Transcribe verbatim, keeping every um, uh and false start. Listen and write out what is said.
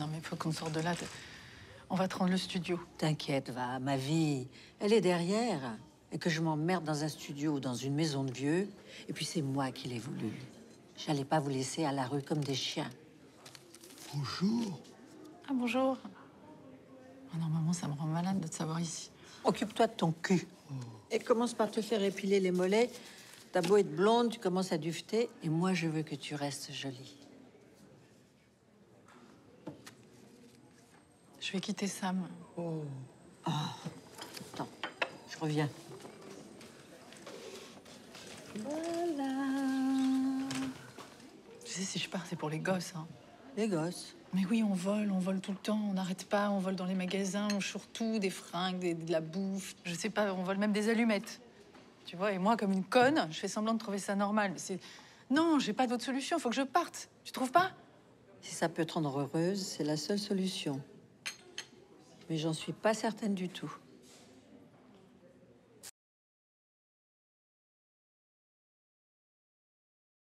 non, mais il faut qu'on sorte de là. On va te rendre le studio. T'inquiète, va, ma vie, elle est derrière. Et que je m'emmerde dans un studio ou dans une maison de vieux. Et puis c'est moi qui l'ai voulu. J'allais pas vous laisser à la rue comme des chiens. Bonjour. Ah, bonjour. Oh non, maman, ça me rend malade de te savoir ici. Occupe-toi de ton cul. Oh. Et commence par te faire épiler les mollets. T'as beau être blonde, tu commences à duveter. Et moi, je veux que tu restes jolie. Je vais quitter Sam. Oh. Oh. Attends, je reviens. Voilà. Tu sais, si je pars, c'est pour les gosses, hein. Les gosses? Mais oui, on vole, on vole tout le temps, on n'arrête pas, on vole dans les magasins, on choure tout, des fringues, des, de la bouffe. Je sais pas, on vole même des allumettes. Tu vois, et moi, comme une conne, je fais semblant de trouver ça normal. C'est... Non, j'ai pas d'autre solution, faut que je parte. Tu trouves pas? Si ça peut te rendre heureuse, c'est la seule solution. Mais j'en suis pas certaine du tout.